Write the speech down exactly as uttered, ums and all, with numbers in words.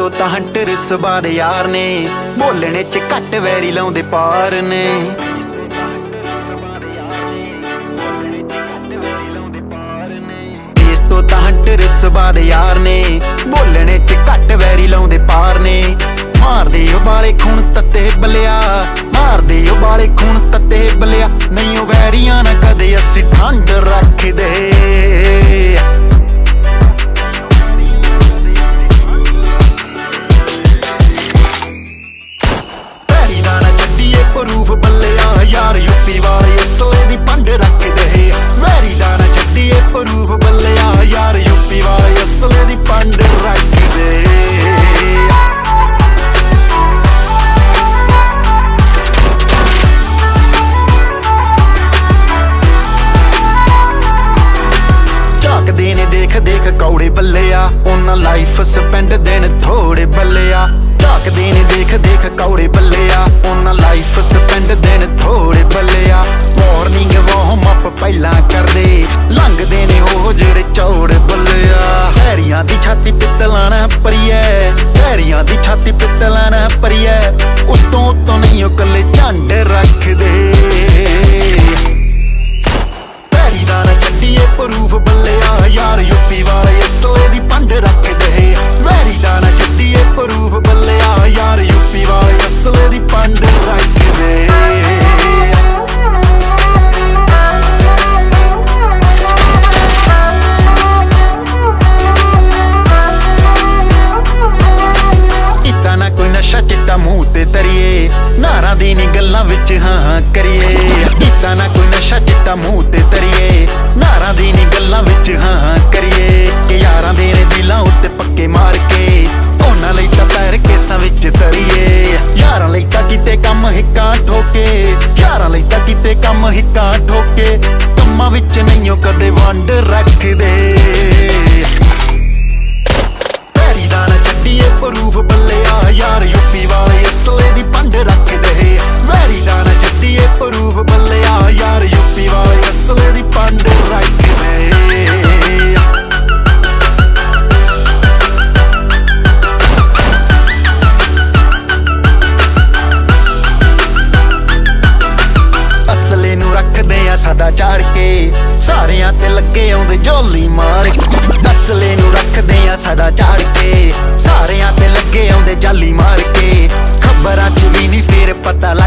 ਤੋਂ ਤਾਂ ਹੰਟਰ ਸੁਭਾਅ ਦੇ ਯਾਰ ਨੇ, ਬੋਲਣੇ ਚ ਘੱਟ ਵੈਰੀ ਲਾਉਂਦੇ ਪਾਰ ਨੇ। ਇਸ ਤੋਂ ਤਾਂ ਹੰਟਰ ਸੁਭਾਅ ਦੇ ਯਾਰ ਨੇ, ਬੋਲਣੇ ਚ ਘੱਟ ਵੈਰੀ ਲਾਉਂਦੇ ਪਾਰ ਨੇ। ਮਾਰਦੇ ਉਬਾਲੇ ਖੂਨ ਤੱਤੇ ਬਲਿਆ, ਮਾਰਦੇ ਉਬਾਲੇ ਖੂਨ ਤੱਤੇ ਬਲਿਆ, ਨਹੀਂ ਉਹ ਵੈਰੀਆਂ ਨਾ ਕਦੇ ਅਸੀਂ ਠੰਡ ਰੱਖਦੇ। ਵੈਰੀ ਦਾ ਨਾ ਛੱਡੀਏ ਪ੍ਰੂਫ ਬੱਲਿਆ, ਯਾਰ ਯੂਪੀ ਵਾਲੇ ਅਸਲੇ ਦੀ ਪੰਡ ਰੱਖਦੇ। ਵੈਰੀ ਦਾ ਨਾ ਛੱਡੀਏ ਪ੍ਰੂਫ ਬੱਲਿਆ, ਯਾਰ ਯੂਪੀ ਵਾਲੇ ਅਸਲੇ ਦੀ ਪੰਡ ਰੱਖਦੇ। ਝਾਕਦੇ ਨੇ ਦੇਖ ਦੇਖ ਕੌੜੇ ਬੱਲਿਆ, ਉਹਨਾਂ ਲਾਈਫ ਸਪੈਂਡ ਦੇਣ ਥੋੜੇ ਬੱਲਿਆ। ਝਾਕਦੇ ਨੇ ਦੇਖ ਦੇਖ ਕੌੜੇ ਬੱਲਿਆ, ਉਹਨਾਂ ਲਾਈਫ ਸਪੈਂਡ ਦੇਣ ਥੋੜੇ ਬੱਲਿਆ। ਮਾਰਨਿੰਗ ਵਾਰਮ ਅਪ ਪਹਿਲਾਂ ਕਰਦੇ, ਲੰਘਦੇ ਨੇ ਉਹ ਜਿਹੜੇ ਚੌੜੇ ਬੱਲਿਆ। ਹੈਰੀਆਂ ਦੀ ਛਾਤੀ ਪਿੱਤਲਾਂ ਨਾ ਭਰੀਏ, ਹੈਰੀਆਂ ਦੀ ਛਾਤੀ ਪਿੱਤਲਾਂ ਨਾ ਭਰੀਏ, ਉਤੋਂ ਉਤੋਂ ਨਹੀਂ ਉਹ ਕੱਲੇ ਝੰਡ ਰੱਖਦੇ। ਵੈਰੀ ਦਾ ਨਾ ਛੱਡੀਏ ਪ੍ਰੂਫ ਬੱਲਿਆ, ਯਾਰ ਯੂਪੀ ਵਾਲੇ ਅਸਲੇ ਦੀ ਪੰਡ ਰੱਖਦੇ। ਵੈਰੀ ਦਾ ਨਾ ਛੱਡੀਏ ਪ੍ਰੂਫ ਬੱਲਿਆ, ਯਾਰ ਯੂਪੀ ਵਾਲੇ ਅਸਲੇ ਦੀ ਪੰਡ ਰੱਖਦੇ। ਕੀਤਾ ਨਾ ਕੋਈ ਨਸ਼ਾ ਚਿੱਟਾ ਮੂੰਹ ਤੇ ਤਰੀਏ, ਨਾਰਾਂ ਦੀ ਨੀ ਗੱਲਾਂ ਵਿੱਚ ਹਾਂ ਹਾਂ ਕਰੀਏ। ਕੀਤਾ ਨਾ ਕੋਈ ਨਸ਼ਾ ਚਿੱਟਾ ਮੂੰਹ ਤੇ ਤਰੀਏ, ਨਾਰਾਂ ਦੀ ਨੀ ਗੱਲਾਂ ਵਿੱਚ ਹਾਂ ਹਾਂ ਕਰੀਏ। ਕਿ ਯਾਰਾਂ ਦੇ ਨੇ ਦਿਲਾਂ ਉੱਤੇ ਪੱਕੇ ਮਾਰ ਕੇ, ਉਹਨਾਂ ਲਈ ਤਾਂ ਪੈਰ ਕੇਸਾਂ ਵਿੱਚ ਤਰੀਏ। ਯਾਰਾਂ ਲਈ ਤਾਂ ਕਿਤੇ ਕੰਮ ਹਿੱਕਾਂ ਠੋਕੇ, ਯਾਰਾਂ ਲਈ ਤਾਂ ਕਿਤੇ ਕੰਮ ਹਿੱਕਾਂ ਠੋਕੇ, ਕੰਮਾਂ ਵਿੱਚ ਨਹੀਂ ਉਹ ਕਦੇ ਵੰਡ ਰੱਖਦੇ। ਵੈਰੀ ਦਾ ਨਾ ਛੱਡੀਏ ਪ੍ਰੂਫ ਬੱਲਿਆ, ਯਾਰ ਯੂਪੀ ਵਾਲੇ ਅਸਲੇ ਦੀ ਪੰਡ ਰੱਖਦੇ। ਵੈਰੀ ਦਾ ਨਾ ਛੱਡੀਏ ਪ੍ਰੂਫ ਬੱਲਿਆ, ਯਾਰ ਯੂਪੀ ਵਾਲੇ ਅਸਲੇ ਦੀ ਪੰਡ ਰੱਖਦੇ। ਅਸਲੇ ਨੂੰ ਰੱਖਦੇ ਆ ਸਦਾ ਚਾੜ ਕੇ, ਸਾਰਿਆਂ ਤੇ ਲੱਗੇ ਆਉਂਦੇ ਜੋਲੀ ਮਾਰ ਕੇ। ਅਸਲੇ ਨੂੰ ਰੱਖਦੇ ਆ ਸਦਾ ਚਾੜ ਕੇ, ਸਾਰਿਆਂ ਤੇ ਲੱਗੇ ਆਉਂਦੇ ਜਾਲੀ ਮਾਰ ਕੇ। ਖਬਰਾਂ ਚ ਵੀ ਨਹੀਂ ਫੇਰ ਪਤਾ